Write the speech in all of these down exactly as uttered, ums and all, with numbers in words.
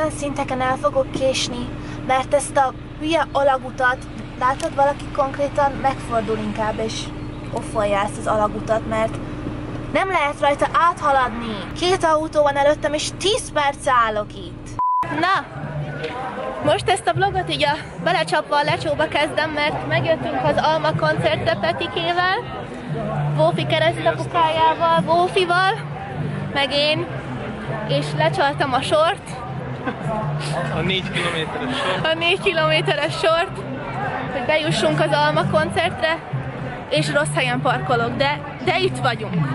olyan szinteken el fogok késni, mert ezt a hülye alagutat, látod, valaki konkrétan megfordul inkább, és offolja ezt az alagutat, mert nem lehet rajta áthaladni. Két autó van előttem, és tíz perc állok itt. Na, most ezt a vlogot így a belecsapva a lecsóba kezdem, mert megjöttünk az Alma koncertre Petikével, Vófi keresztapukájával, Vófival, meg én, és lecsaltam a sort. A négy kilométeres sort. A négy kilométeres sort, hogy bejussunk az Alma koncertre, és rossz helyen parkolok, de, de itt vagyunk.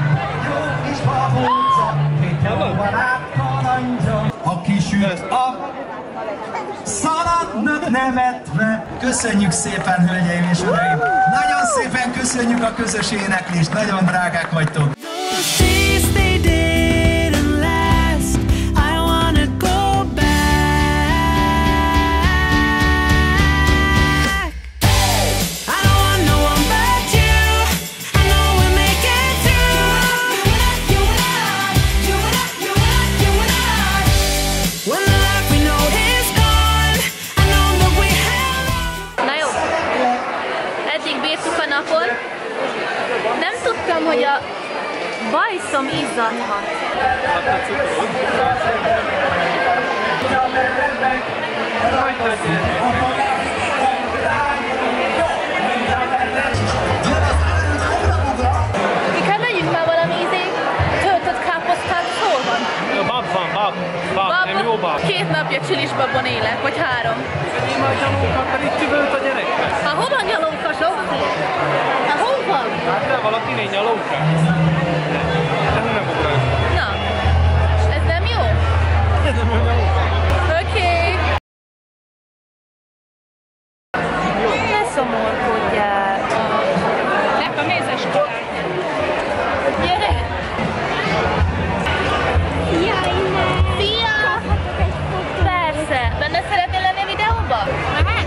A kisült a szaladnak nevetve. Köszönjük szépen, hölgyeim és uraim! Nagyon szépen köszönjük a közös éneklést, nagyon drágák vagytok! Nem tudtam, hogy a bajszom izzadhat. Inkább legyünk már valami izé, töltött káposztát, hol van? Bab van, bab, bab, nem jó bab. Két napja csilisbabon élek, vagy három. Én már gyalókat, mert itt üvölt a gyereknek. Hát hol van gyalóka, Zsófi? Hát hol van? Hát de valaki négy gyalóka. Ez nem ugrál. Na, ez nem jó? Ez nem jó gyalóka. Oké. Ne szomorkodjál. Nek a mézes kalát. Gyere! Szia, innen! Szia! Persze! Benne szeretnél lenni a videóban? Lehet?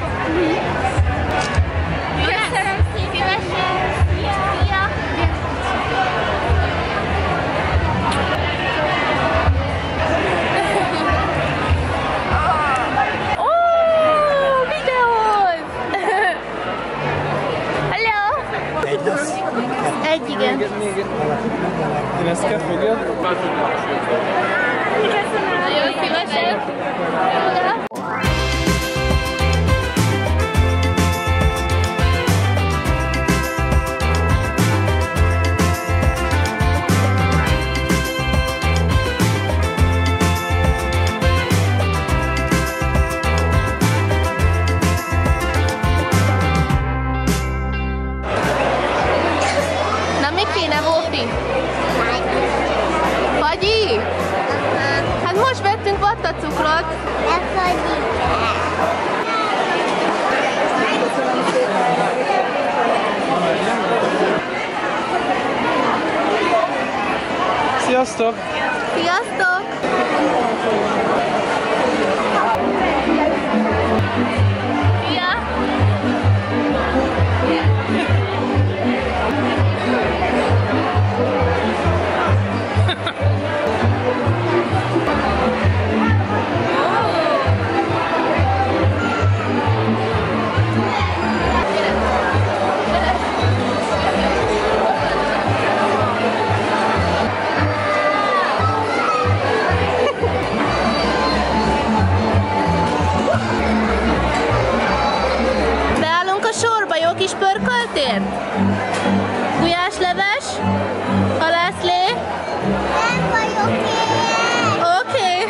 Köszönöm szívesen! Szia! Szia! Ó, videóz! Hello! Egy lesz? Egy, igen. Én ezt kell fogjad? Köszönöm! Nagyon szívesen! Na, mi kéne, Vófi? Fagyi? Hát most vettünk vattacukrot. Ne fagyik el. Sziasztok! Sziasztok! Szia! Beállunk a sorba, jó kis pörköltért? Gulyásleves? Halászlé? Nem vagyok én. Oké.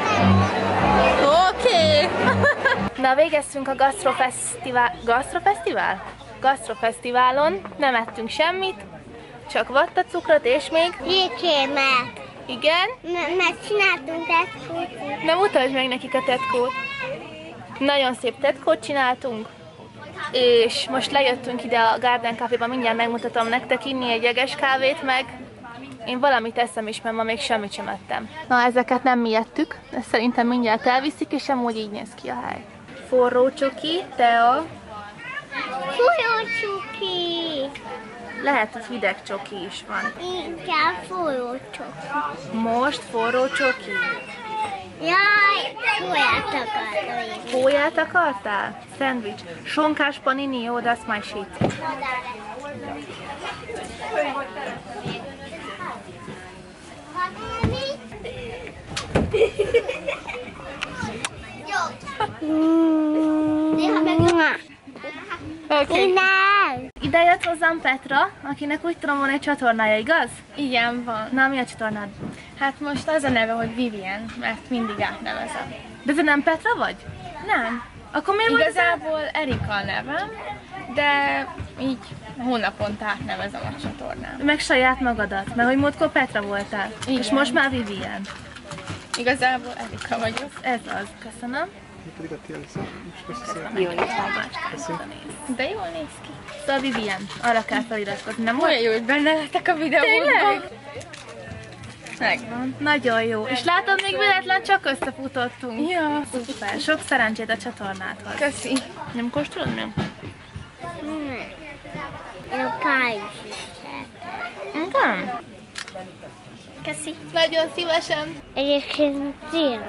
Oké. Na, végeztünk a gasztrofesztivál... Gasztrofesztivál? Gasztrofesztiválon. Nem ettünk semmit, csak vattacukrot és még... Jékémet. Igen? Mert csináltunk tetkót. Nem mutasd meg nekik a tetkót. Nagyon szép tetkót csináltunk, és most lejöttünk ide a Garden Caféba, mindjárt megmutatom nektek, inni egy jeges kávét, meg én valamit eszem is, mert ma még semmit sem ettem. Na, ezeket nem mi ettük, ezt szerintem mindjárt elviszik, és amúgy így néz ki a hely. Forró csoki, tea. Folyó csuki. Lehet, hogy hideg csoki is van. Inkább folyó csuki. Most forró csoki. Jaj, de Hóját akartam. Hóját akartál? Szendvics. Sonkás panini, jó, that's my shit. Okay. Innen! Ide jött hozzám Petra, akinek úgy tudom van egy csatornája, igaz? Igen, van. Na, mi a csatornád? Hát most az a neve, hogy Vivian, mert mindig átnevezem. De te nem Petra vagy? Nem. Akkor miért vagy Igazából Erika a nevem, de így hónaponta átnevezem a csatornám. meg saját magadat, mert hogy múltkor Petra voltál, Igen. és most már Vivian. Igazából Erika vagyok. Ez az, köszönöm. De jól néz ki. Szóval Vivian, arra kell feliratkozni, nem Olyan jó, hogy benne lettek a videóban. Tényleg? Megvan. Nagyon jó. És látod, még véletlen csak összefutottunk. Ja. Szuper, sok szerencsét a csatornádhoz. Köszi. Nem kóstolod még? A káj is. Nem. Köszi. Nagyon szívesen. Egyébként ilyen.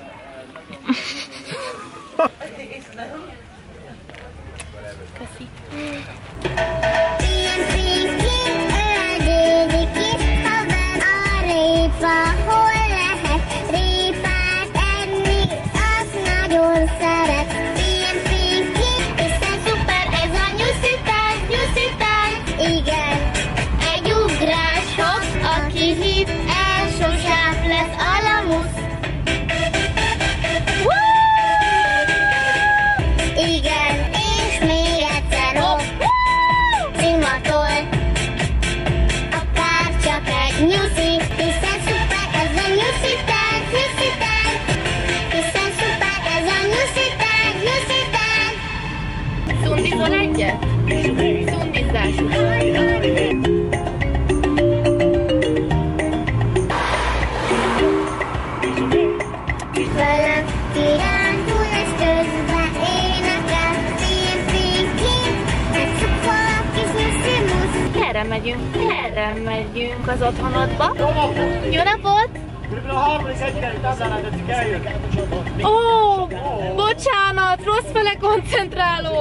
Köszi. Ilyen fényként öldődik is, ha ben a répa, hol lehet répát enni, azt nagyon szeret. Ilyen fényként, hiszen szuper ez a nyuszitán, nyuszitán. Igen, egy ugráshoz, aki hív el, sosem lesz alamusz. Igen, és még egyszer hopp, szimatol. Akár csak egy nyuszi, hiszen szuper ez a nyuszitán, nyuszitán. Hiszen szuper ez a nyuszitán, nyuszitán. Szundizol egyet? Szundizás. Velem kirándulás közben énekel, ilyen fényként, egy szupolak kis nyuszimusz. Erre megyünk, erre megyünk az otthonodba. Jó napot! Ó, bocsánat, rossz fele koncentrálok.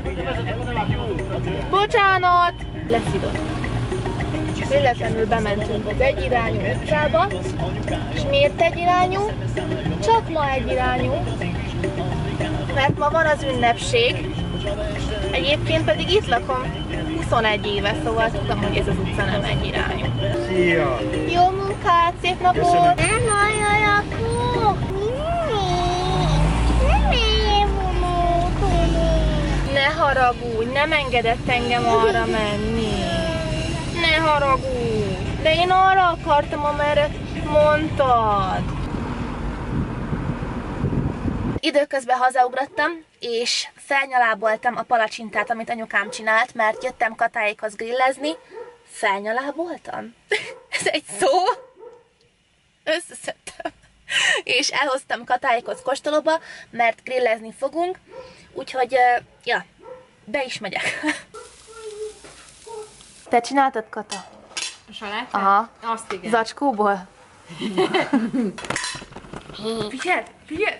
Bocsánat. Leszidott. Véletlenül bementünk az egyirányú utcába, és miért egyirányú? Csak ma egyirányú, mert ma van az ünnepség. Egyébként pedig itt lakom huszonegy éve, szóval tudom, hogy ez az utca nem egyirányú. Szia! Jó munkát, szép napot! Nem hallja a kó. Nem éljél vonulni. Ne haragudj, nem engedett engem arra menni. Ne haragudj! De én arra akartam, amerre mondtad. Időközben hazaugrottam, és felnyaláboltam a palacsintát, amit anyukám csinált, mert jöttem Katáékhoz grillezni. Felnyaláboltam? Ez egy szó? Összeszedtem. És elhoztam Katáékhoz kóstolóba, mert grillezni fogunk, úgyhogy, ja, be is megyek. Te csináltad, Kata? A salátát? Aha. Azt igen. Zacskóból? Figyeld, figyeld!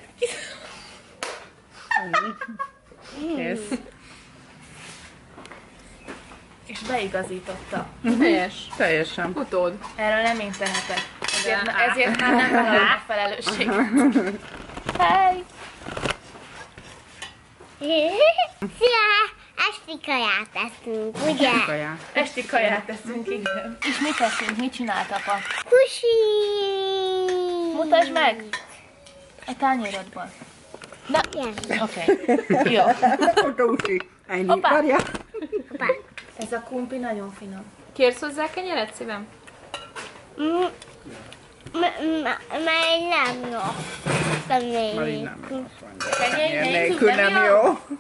Kész. És beigazította. Helyes. Teljesen. Utód. Erről nem én tehetek. Ezért, De- ezért már nem vállalom a felelősséget. Hey! Szia! Esti kaját eszünk, ugye? Kaját. Esti kaját teszünk, igen. És mit teszünk? Mit csinált apa? Kusi! Mutasd meg! A tányérodban. Na, Igen. oké. Okay. Jó. Fotósi. Ennyi. Hoppá. Várjál. Hoppá. Ez a kumpi nagyon finom. Kérsz hozzá kenyeret, szívem? Mm, m- m- Már nem jó. Nem Már így jó. nem. Kenyér Nélkül nem jó.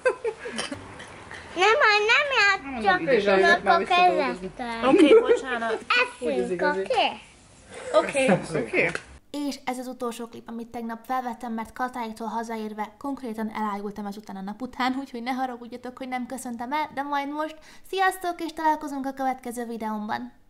Nem, ha nem Mondom, ide se játszak jövök már a visszadolgozni. kezettel. Oké, okay, bocsánat. Eszünk, oké? Oké. Okay. Oké. És ez az utolsó klip, amit tegnap felvettem, mert Katáiktól hazaérve konkrétan elájultam ezután a nap után, úgyhogy ne haragudjatok, hogy nem köszöntem el, de majd most sziasztok, és találkozunk a következő videómban.